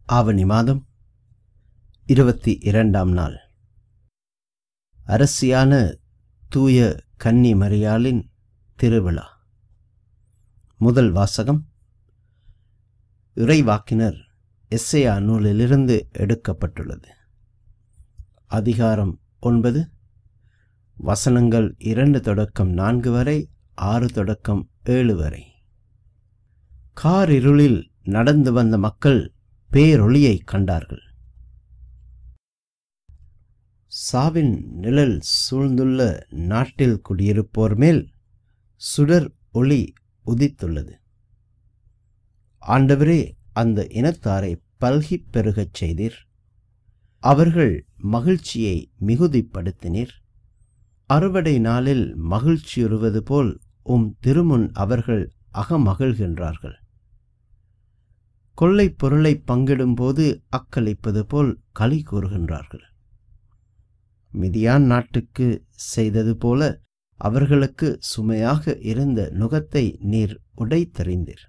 ஆவணி மாதம் 22ஆம் நாள். அரசியான தூய கன்னி மரியாளின் திருவிழா. முதல் வாசகம் இறைவாக்கினர் எசேயா நூலிலிருந்து எடுக்கப்பட்டுள்ளது. அதிகாரம் 9, வசனங்கள் 2 தொடக்கம் 4 வரை, 6 தொடக்கம் 7 வரை. காரிருளில் நடந்து வந்த மக்கள் பேரொளியை கண்டார்கள். சாவின் நிழல் சூழ்ந்துள்ள நாட்டில் குடியிருப்போர் மேல் சுடர் ஒளி உதித்துள்ளது. ஆண்டவரே, அந்த இனத்தாரை பல்கிப் பெருகச் செய்தீர். அவர்கள் மகிழ்ச்சியை மிகுதிப்படுத்தினீர். அறுவடை நாளில் மகிழ்ச்சியுறுவது போல் திருமுன் அவர்கள் அகமகிழ்கின்றார்கள். கொள்ளைப் பொருளை பங்கிடும் போது அக்களிப்பது போல் களி கூறுகின்றார்கள். மிதியான் நாட்டுக்கு செய்தது போல அவர்களுக்கு சுமையாக இருந்த நுகத்தை நீர் உடைத்தெறிந்தீர்.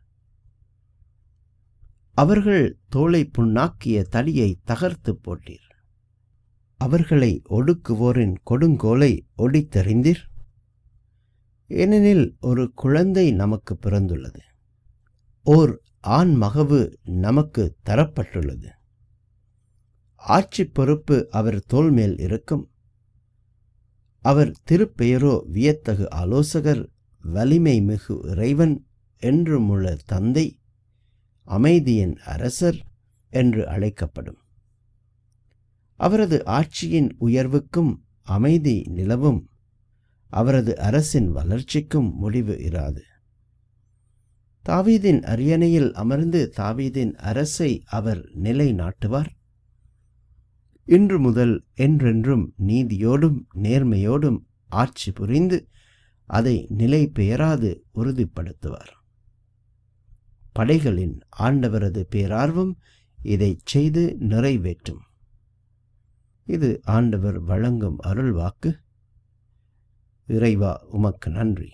அவர்கள் தோலை புண்ணாக்கிய தடியை தகர்த்து போட்டீர். அவர்களை ஒடுக்குவோரின் கொடுங்கோலை ஒடித்தெறிந்தீர். ஏனெனில் ஒரு குழந்தை நமக்கு பிறந்துள்ளது, ஓர் ஆண் மகவு நமக்கு தரப்பட்டுள்ளது. ஆட்சி பொறுப்பு அவர் தோள் மேல் இருக்கும். அவர் திருப்பெயரோ வியத்தகு ஆலோசகர், வலிமை மிகு இறைவன், என்றுமுள்ள தந்தை, அமைதியின் அரசர் என்று அழைக்கப்படும். அவரது ஆட்சியின் உயர்வுக்கும் அமைதி நிலவும். அவரது அரசின் வளர்ச்சிக்கும் முடிவு இராது. தாவீதின் அரியணையில் அமர்ந்து தாவீதின் அரசை அவர் நிலைநாட்டுவார். இன்று முதல் என்றென்றும் நீதியோடும் நேர்மையோடும் ஆட்சி புரிந்து அதை நிலை பெயராது உறுதிப்படுத்துவார். படைகளின் ஆண்டவரது பேரார்வம் இதைச் செய்து நிறைவேற்றும். இது ஆண்டவர் வழங்கும் அருள்வாக்கு. இறைவா, உமக்கு நன்றி.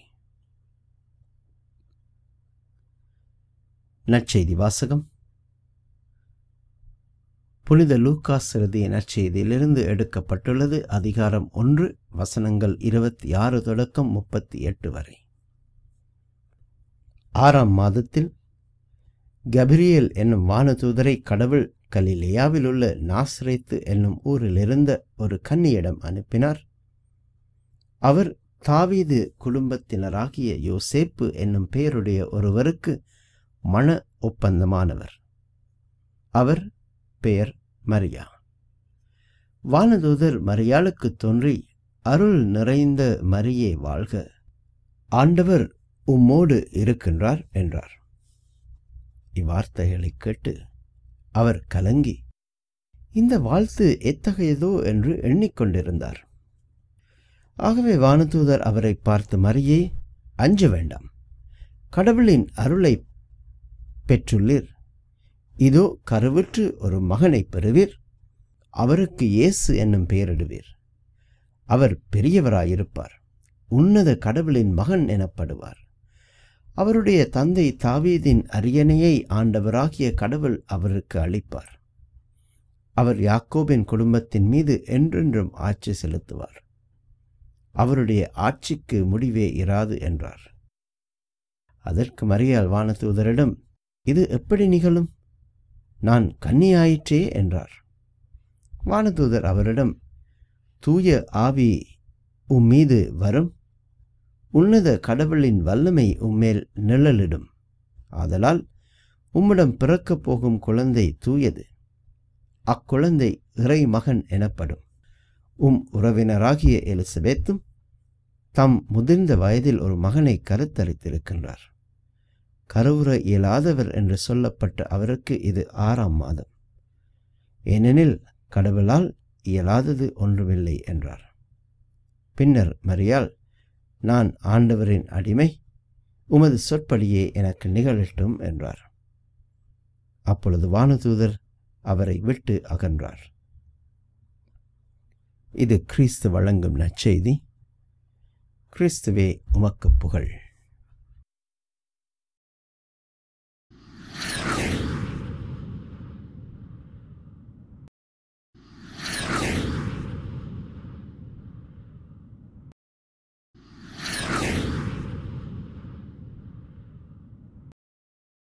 நற்செய்தி வாசகம். புனித லூக்காஸ் எழுதிய நற்செய்தியிலிருந்து எடுக்கப்பட்டுள்ளது. அதிகாரம் 1, வசனங்கள் 26 தொடக்கம் 38 வரை. 6ஆம் மாதத்தில் கபிரியேல் என்னும் வானதூதரை கடவுள் கலிலேயாவில் உள்ள நாசரேத்து என்னும் ஊரில் இருந்த ஒரு கன்னியிடம் அனுப்பினார். அவர் தாவீது குடும்பத்தினராகிய யோசேப்பு என்னும் பெயருடைய ஒருவருக்கு மன ஒப்பந்தமானவர். அவர் பெயர் மரியா. வானதூதர் மரியாளுக்கு தோன்றி, அருள் நிறைந்த மரியே வாழ்க, ஆண்டவர் உம்மோடு இருக்கின்றார் என்றார். இவ்வார்த்தைகளை கேட்டு அவர் கலங்கி இந்த வாழ்த்து எத்தகையதோ என்று எண்ணிக்கொண்டிருந்தார். ஆகவே வானதூதர் அவரை பார்த்து, மரியே, அஞ்ச வேண்டாம், கடவுளின் அருளை பெற்றுள்ளீர். இதோ கருவுற்று ஒரு மகனை பெறுவீர். அவருக்கு இயேசு என்னும் பெயரிடுவீர். அவர் பெரியவராயிருப்பார். உன்னத கடவுளின் மகன் எனப்படுவார். அவருடைய தந்தை தாவீதின் அரியணையை ஆண்டவராகிய கடவுள் அவருக்கு அளிப்பார். அவர் யாக்கோபின் குடும்பத்தின் மீது என்றென்றும் ஆட்சி செலுத்துவார். அவருடைய ஆட்சிக்கு முடிவே இராது என்றார். அதற்கு மரியாள் வானதூதரிடம், இது எப்படி நிகழும்? நான் கன்னியாயிற்றே என்றார். வானதூதர் அவரிடம், தூய ஆவி உம்மீது வரும். உன்னத கடவுளின் வல்லமை உம்மேல் நிழலிடும். ஆதலால் உம்மிடம் பிறக்கப் போகும் குழந்தை தூயது. அக்குழந்தை இறைமகன் எனப்படும். உறவினராகிய எலிசபெத்தும் தம் முதிர்ந்த வயதில் ஒரு மகனை கருத்தரித்திருக்கின்றார். கருவுற இயலாதவர் என்று சொல்லப்பட்ட அவருக்கு இது 6ஆம் மாதம். ஏனெனில் கடவுளால் இயலாதது ஒன்றுமில்லை என்றார். பின்னர் மரியாள், நான் ஆண்டவரின் அடிமை, உமது சொற்படியே எனக்கு நிகழட்டும் என்றார். அப்பொழுது வானதூதர் அவரை விட்டு அகன்றார். இது கிறிஸ்து வழங்கும் நற்செய்தி. கிறிஸ்துவே, உமக்கு புகழ்.